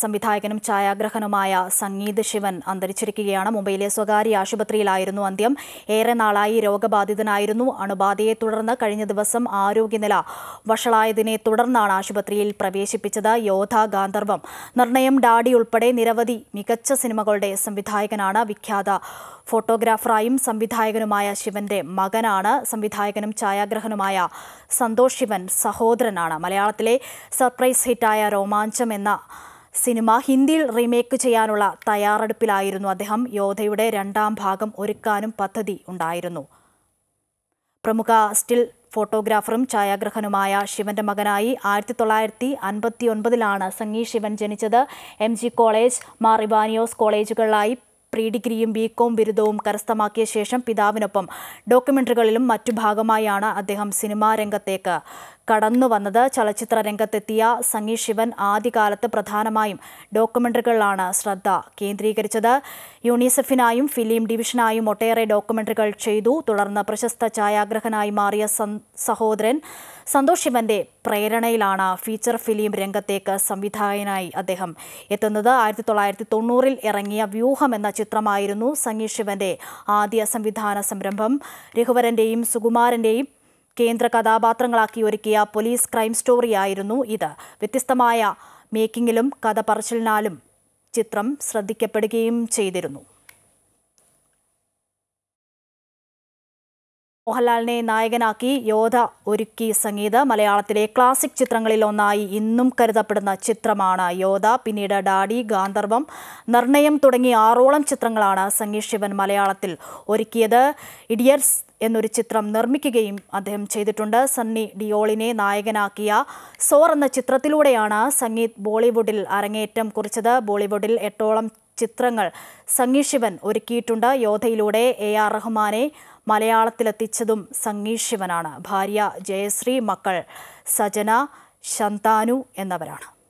സംവിധായകനും ഛായാഗ്രഹനുമായ സംഗീത് ശിവൻ അന്തരിച്ചിരിക്കുകയാണ്. മുംബൈയിലെ സ്വകാര്യ ആശുപത്രിയിലായിരുന്നു അന്ത്യം. ഏറെ നാളായി രോഗബാധിതനായിരുന്നു. അണുബാധയെ തുടർന്ന് കഴിഞ്ഞ ദിവസം ആരോഗ്യനില വഷളായതിനെ തുടർന്നാണ് ആശുപത്രിയിൽ പ്രവേശിപ്പിച്ചത്. യോധ, ഗാന്ധർവം, നിർണയം, ഡാഡി ഉൾപ്പെടെ നിരവധി മികച്ച സിനിമകളുടെ സംവിധായകനാണ്. വിഖ്യാത ഫോട്ടോഗ്രാഫറായും സംവിധായകനുമായ ശിവന്റെ മകനാണ്. സംവിധായകനും ഛായാഗ്രഹനുമായ സന്തോഷ് ശിവൻ സഹോദരനാണ്. മലയാളത്തിലെ സർപ്രൈസ് ഹിറ്റായ രോമാഞ്ചം എന്ന സിനിമ ഹിന്ദിയിൽ റീമേക്ക് ചെയ്യാനുള്ള തയ്യാറെടുപ്പിലായിരുന്നു അദ്ദേഹം. യോധയുടെ 2ാം ഭാഗം ഒരുക്കാനും പദ്ധതി ഉണ്ടായിരുന്നു. പ്രമുഖ സ്റ്റിൽ ഫോട്ടോഗ്രാഫറും ഛായാഗ്രഹനുമായ ശിവന്റെ മകനായി 1959 സംഗീത് ശിവൻ ജനിച്ചത്. MG കോളേജ്, മാർ ഇവാനിയോസ് കോളേജുകളിലായി പ്രീ ഡിഗ്രിയും ബികോം ബിരുദവും കരസ്ഥമാക്കിയ ശേഷം പിതാവിനൊപ്പം ഡോക്യുമെന്ററികളിലും മറ്റു ഭാഗമായാണ് അദ്ദേഹം സിനിമാ രംഗത്തേക്ക് കടന്നു വന്നത്. ചലച്ചിത്ര രംഗത്തെത്തിയ സംഗീത് ശിവൻ ആദ്യകാലത്ത് പ്രധാനമായും ഡോക്യുമെന്ററികളിലാണ് ശ്രദ്ധ കേന്ദ്രീകരിച്ചത്. യൂണിസെഫിനായും ഫിലിം ഡിവിഷനായും ഒട്ടേറെ ഡോക്യുമെന്ററികൾ ചെയ്തു. തുടർന്ന് പ്രശസ്ത ഛായാഗ്രഹനായി മാറിയ സഹോദരൻ സന്തോഷ് ശിവന്റെ പ്രേരണയിലാണ് ഫീച്ചർ ഫിലിം രംഗത്തേക്ക് സംവിധായകനായി അദ്ദേഹം എത്തുന്നത്. 1990 ഇറങ്ങിയ വ്യൂഹം എന്ന ചിത്രമായിരുന്നു സംഗീത് ശിവന്റെ ആദ്യ സംവിധാന സംരംഭം. രഘുവരന്റെയും സുകുമാരന്റെയും കേന്ദ്ര കഥാപാത്രങ്ങളാക്കി ഒരുക്കിയ പോലീസ് ക്രൈം സ്റ്റോറിയായിരുന്നു ഇത്. വ്യത്യസ്തമായ മേക്കിങ്ങിലും കഥ പറച്ചിലിനാലും ചിത്രം ശ്രദ്ധിക്കപ്പെടുകയും ചെയ്തിരുന്നു. മോഹൻലാലിനെ നായകനാക്കി യോധ ഒരുക്കി സംഗീത്. മലയാളത്തിലെ ക്ലാസിക് ചിത്രങ്ങളിൽ ഒന്നായി ഇന്നും കരുതപ്പെടുന്ന ചിത്രമാണ് യോധ. പിന്നീട് ഡാഡി, ഗാന്ധർവം, നിർണയം തുടങ്ങി 6ഓളം ചിത്രങ്ങളാണ് സംഗീത് ശിവൻ മലയാളത്തിൽ ഒരുക്കിയത്. ഇഡിയറ്റ്സ് എന്നൊരു ചിത്രം നിർമ്മിക്കുകയും അദ്ദേഹം ചെയ്തിട്ടുണ്ട്. സണ്ണി ഡിയോളിനെ നായകനാക്കിയ സോർ എന്ന ചിത്രത്തിലൂടെയാണ് സംഗീത് ബോളിവുഡിൽ അരങ്ങേറ്റം കുറിച്ചത്. ബോളിവുഡിൽ 8ഓളം ചിത്രങ്ങൾ സംഗീത് ശിവൻ ഒരുക്കിയിട്ടുണ്ട്. യോധയിലൂടെ AR റഹ്മാനെ മലയാളത്തിലെത്തിച്ചതും സംഗീത് ശിവനാണ്. ഭാര്യ ജയശ്രീ, മക്കൾ സജന, ശന്താനു എന്നിവരാണ്.